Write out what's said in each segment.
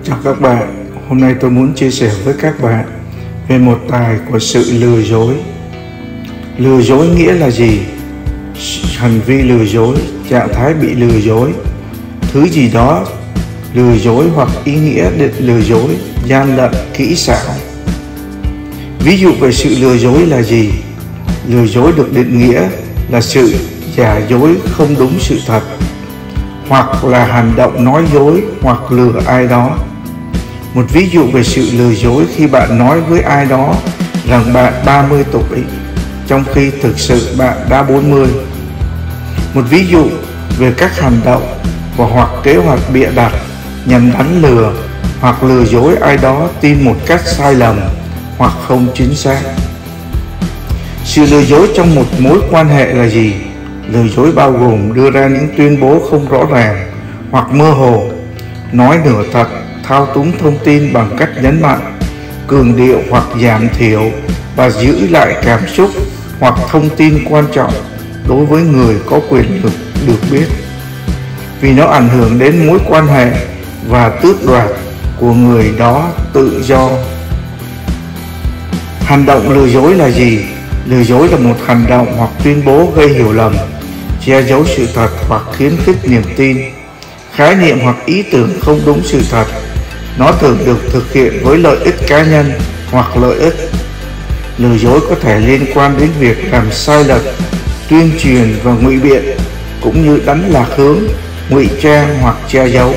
Chào các bạn, hôm nay tôi muốn chia sẻ với các bạn về một tài của sự lừa dối. Lừa dối nghĩa là gì? Hành vi lừa dối, trạng thái bị lừa dối, thứ gì đó lừa dối hoặc ý nghĩa định lừa dối, gian lận, kỹ xảo. Ví dụ về sự lừa dối là gì? Lừa dối được định nghĩa là sự giả dối không đúng sự thật, hoặc là hành động nói dối hoặc lừa ai đó. Một ví dụ về sự lừa dối khi bạn nói với ai đó rằng bạn 30 tuổi, trong khi thực sự bạn đã 40. Một ví dụ về các hành động và hoặc kế hoạch bịa đặt nhằm đánh lừa hoặc lừa dối ai đó tin một cách sai lầm hoặc không chính xác. Sự lừa dối trong một mối quan hệ là gì? Lừa dối bao gồm đưa ra những tuyên bố không rõ ràng hoặc mơ hồ, nói nửa thật, thao túng thông tin bằng cách nhấn mạnh, cường điệu hoặc giảm thiểu và giữ lại cảm xúc hoặc thông tin quan trọng đối với người có quyền lực được biết, vì nó ảnh hưởng đến mối quan hệ và tước đoạt của người đó tự do. Hành động lừa dối là gì? Lừa dối là một hành động hoặc tuyên bố gây hiểu lầm, che giấu sự thật hoặc khiếm khích niềm tin, khái niệm hoặc ý tưởng không đúng sự thật. Nó thường được thực hiện với lợi ích cá nhân hoặc lợi ích. Lừa dối có thể liên quan đến việc làm sai lệch, tuyên truyền và ngụy biện, cũng như đánh lạc hướng, ngụy trang hoặc che giấu.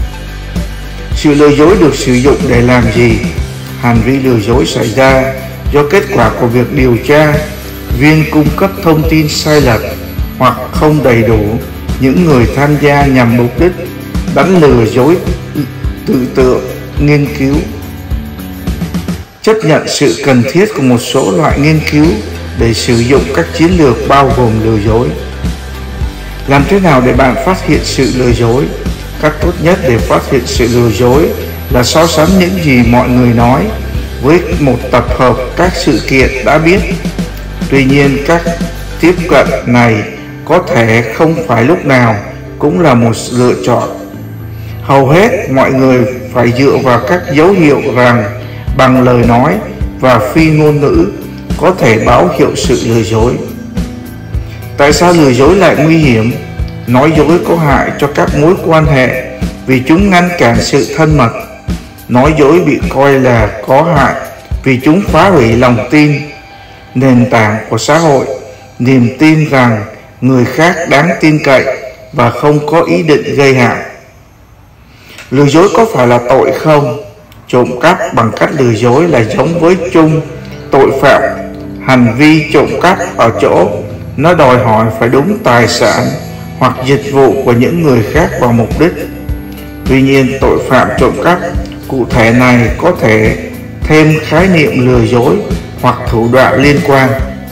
Sự lừa dối được sử dụng để làm gì? Hành vi lừa dối xảy ra do kết quả của việc điều tra viên cung cấp thông tin sai lệch hoặc không đầy đủ những người tham gia nhằm mục đích đánh lừa dối tự tượng, nghiên cứu. Chấp nhận sự cần thiết của một số loại nghiên cứu để sử dụng các chiến lược bao gồm lừa dối. Làm thế nào để bạn phát hiện sự lừa dối? Cách tốt nhất để phát hiện sự lừa dối là so sánh những gì mọi người nói với một tập hợp các sự kiện đã biết. Tuy nhiên, các tiếp cận này có thể không phải lúc nào cũng là một lựa chọn. Hầu hết mọi người phải dựa vào các dấu hiệu rằng bằng lời nói và phi ngôn ngữ có thể báo hiệu sự lừa dối. Tại sao lừa dối lại nguy hiểm? Nói dối có hại cho các mối quan hệ vì chúng ngăn cản sự thân mật. Nói dối bị coi là có hại vì chúng phá hủy lòng tin, nền tảng của xã hội, niềm tin rằng người khác đáng tin cậy và không có ý định gây hại. Lừa dối có phải là tội không? Trộm cắp bằng cách lừa dối là giống với chung tội phạm. Hành vi trộm cắp ở chỗ nó đòi hỏi phải đúng tài sản hoặc dịch vụ của những người khác vào mục đích. Tuy nhiên, tội phạm trộm cắp cụ thể này có thể thêm khái niệm lừa dối hoặc thủ đoạn liên quan.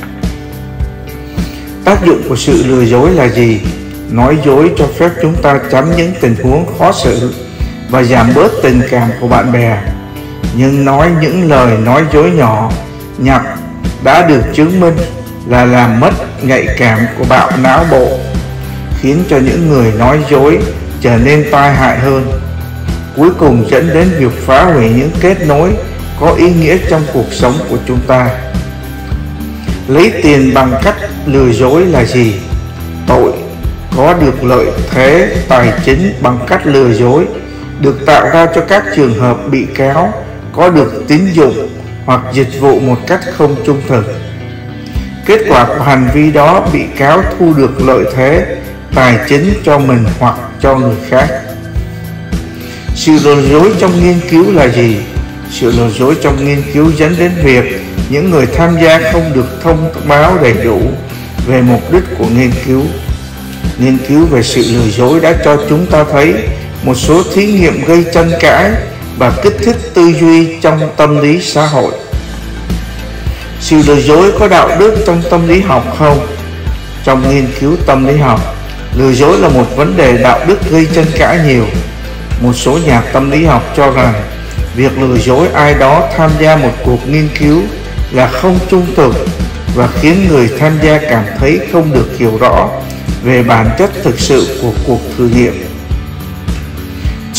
Tác dụng của sự lừa dối là gì? Nói dối cho phép chúng ta tránh những tình huống khó xử và giảm bớt tình cảm của bạn bè. Nhưng nói những lời nói dối nhỏ nhặt đã được chứng minh là làm mất nhạy cảm của bạo não bộ, khiến cho những người nói dối trở nên tai hại hơn, cuối cùng dẫn đến việc phá hủy những kết nối có ý nghĩa trong cuộc sống của chúng ta. Lấy tiền bằng cách lừa dối là gì? Tội có được lợi thế tài chính bằng cách lừa dối được tạo ra cho các trường hợp bị cáo có được tín dụng hoặc dịch vụ một cách không trung thực. Kết quả của hành vi đó, bị cáo thu được lợi thế tài chính cho mình hoặc cho người khác. Sự lừa dối trong nghiên cứu là gì? Sự lừa dối trong nghiên cứu dẫn đến việc những người tham gia không được thông báo đầy đủ về mục đích của nghiên cứu. Nghiên cứu về sự lừa dối đã cho chúng ta thấy một số thí nghiệm gây tranh cãi và kích thích tư duy trong tâm lý xã hội. Sự lừa dối có đạo đức trong tâm lý học không? Trong nghiên cứu tâm lý học, lừa dối là một vấn đề đạo đức gây tranh cãi nhiều. Một số nhà tâm lý học cho rằng việc lừa dối ai đó tham gia một cuộc nghiên cứu là không trung thực và khiến người tham gia cảm thấy không được hiểu rõ về bản chất thực sự của cuộc thử nghiệm.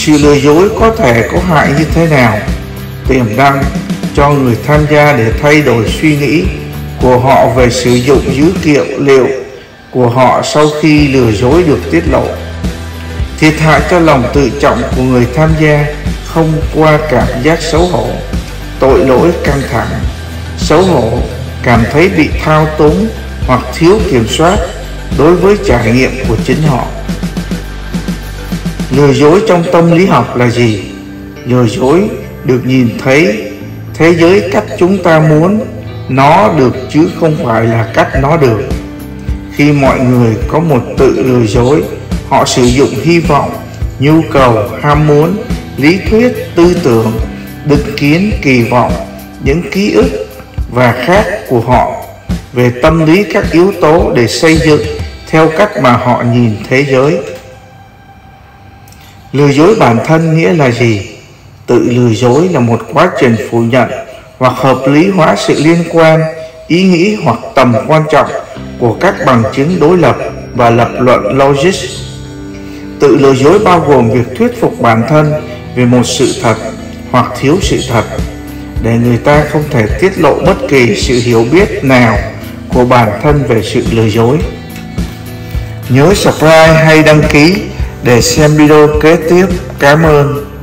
Sự lừa dối có thể có hại như thế nào? Tiềm năng cho người tham gia để thay đổi suy nghĩ của họ về sử dụng dữ liệu của họ sau khi lừa dối được tiết lộ. Thiệt hại cho lòng tự trọng của người tham gia không qua cảm giác xấu hổ, tội lỗi, căng thẳng, xấu hổ, cảm thấy bị thao túng hoặc thiếu kiểm soát đối với trải nghiệm của chính họ. Lừa dối trong tâm lý học là gì? Lừa dối được nhìn thấy thế giới cách chúng ta muốn nó được chứ không phải là cách nó được. Khi mọi người có một tự lừa dối, họ sử dụng hy vọng, nhu cầu, ham muốn, lý thuyết, tư tưởng, định kiến, kỳ vọng, những ký ức và khác của họ về tâm lý, các yếu tố để xây dựng theo cách mà họ nhìn thế giới. Lừa dối bản thân nghĩa là gì? Tự lừa dối là một quá trình phủ nhận hoặc hợp lý hóa sự liên quan, ý nghĩ hoặc tầm quan trọng của các bằng chứng đối lập và lập luận logic. Tự lừa dối bao gồm việc thuyết phục bản thân về một sự thật hoặc thiếu sự thật để người ta không thể tiết lộ bất kỳ sự hiểu biết nào của bản thân về sự lừa dối. Nhớ subscribe hay đăng ký để xem video kế tiếp. Cảm ơn.